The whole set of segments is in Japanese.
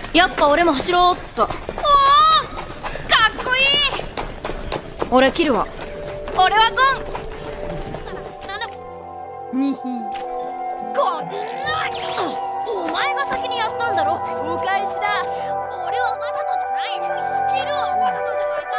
やっぱ俺も走ろうっと。おお、かっこいい。俺切るわ。俺はゴン。にひ。こんな。お前が先にやったんだろ。お返しだ。俺はわざとじゃない。スキルはわざとじゃないか。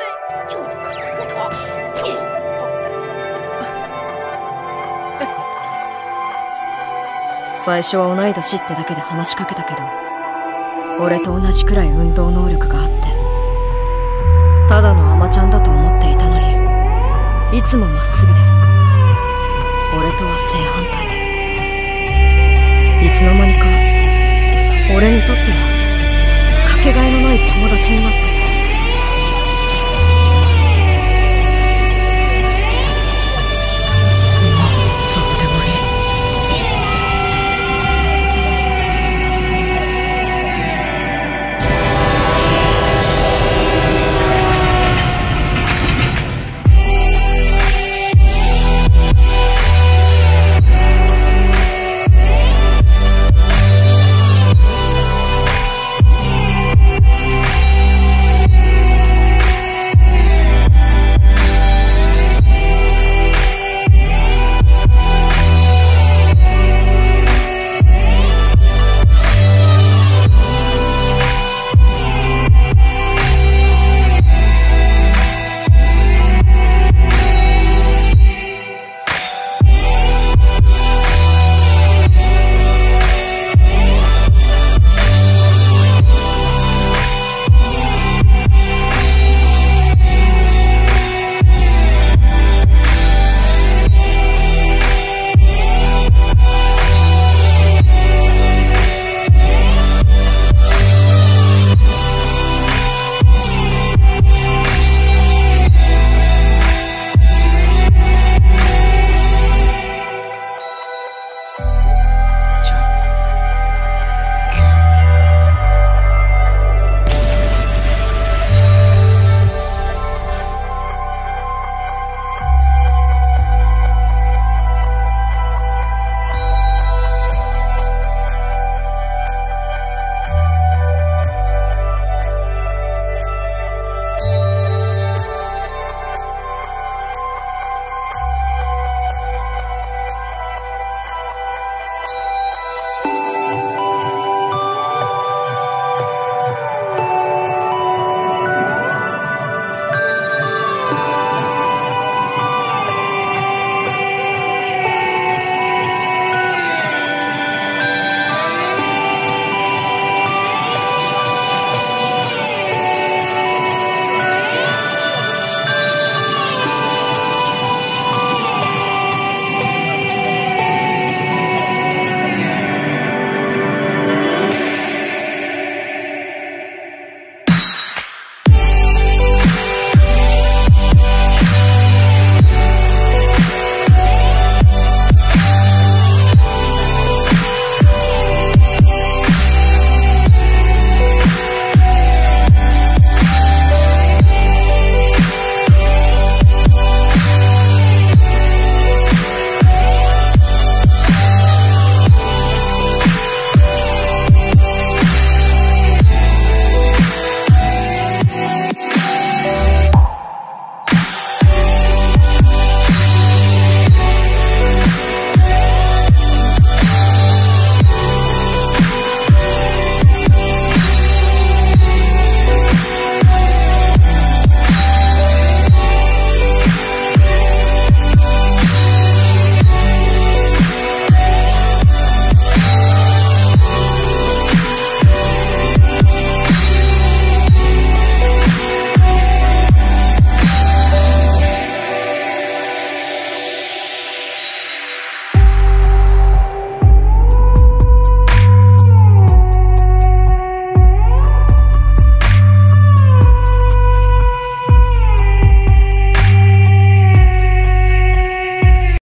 最初は同い年ってだけで話しかけたけど、俺と同じくらい運動能力があって、ただのアマちゃんだと思っていたのに、いつもまっすぐで、俺とは正反対で、いつの間にか俺にとってはかけがえのない友達になって